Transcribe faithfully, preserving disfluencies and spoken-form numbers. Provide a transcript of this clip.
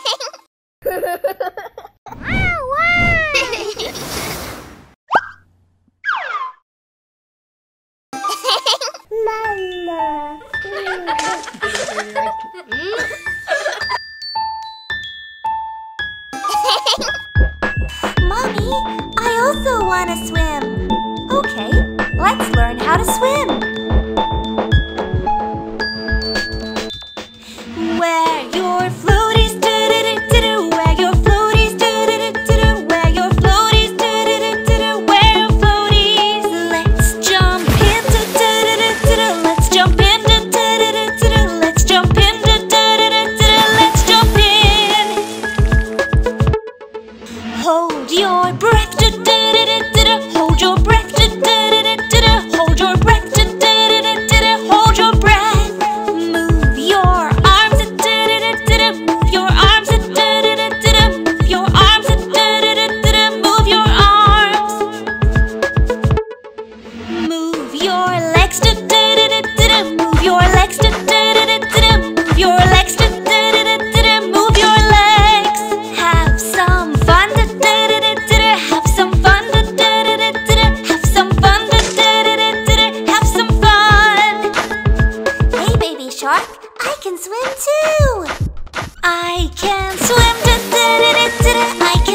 Mama. Mommy, I also want to swim. Okay, let's learn how to swim. Where your floaties do-do-do-do-do, where your floaties do-do-do-do-do, where your floaties do-do-do-do-do, where your floaties. Let's jump in, do-do-do-do-do, let's jump in, do-do-do-do-do, let's jump in, do-do-do-do-do, let's jump in. Hold your breath, do-do-do-do-do, hold your breath, do-do-do-do-do, hold your breath, do-do-do-do-do, hold your breath. Move your arms, do-do-do-do-do, move your arms, do-do-do-do-do, move your arms, do-do-do-do-do, move your arms. Move your legs, do-do-do-do-do, move your legs, do-do-do-do-do, move your legs, do-do-do-do-do, move your legs. Have some fun, do-do-do-do-do, have some fun, do-do-do-do-do, have some fun, do-do-do-do-do, have some fun. Hey, baby shark, I can swim too. I can swim, do-do-do-do-do, I